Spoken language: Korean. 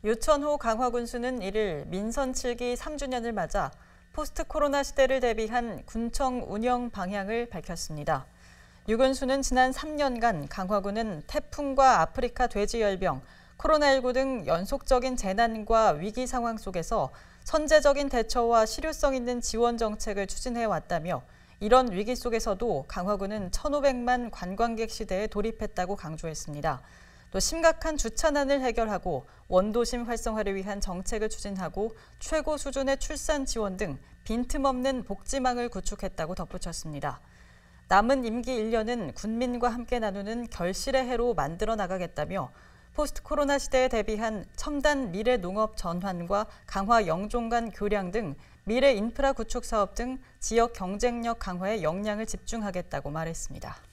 유천호 강화군수는 1일 민선 7기 3주년을 맞아 포스트 코로나 시대를 대비한 군청 운영 방향을 밝혔습니다. 유 군수는 지난 3년간 강화군은 태풍과 아프리카 돼지열병, 코로나19 등 연속적인 재난과 위기 상황 속에서 선제적인 대처와 실효성 있는 지원 정책을 추진해 왔다며 이런 위기 속에서도 강화군은 1,500만 관광객 시대에 돌입했다고 강조했습니다. 또 심각한 주차난을 해결하고 원도심 활성화를 위한 정책을 추진하고 최고 수준의 출산 지원 등 빈틈없는 복지망을 구축했다고 덧붙였습니다. 남은 임기 1년은 군민과 함께 나누는 결실의 해로 만들어 나가겠다며 포스트 코로나 시대에 대비한 첨단 미래 농업 전환과 강화 영종간 교량 등 미래 인프라 구축 사업 등 지역 경쟁력 강화에 역량을 집중하겠다고 말했습니다.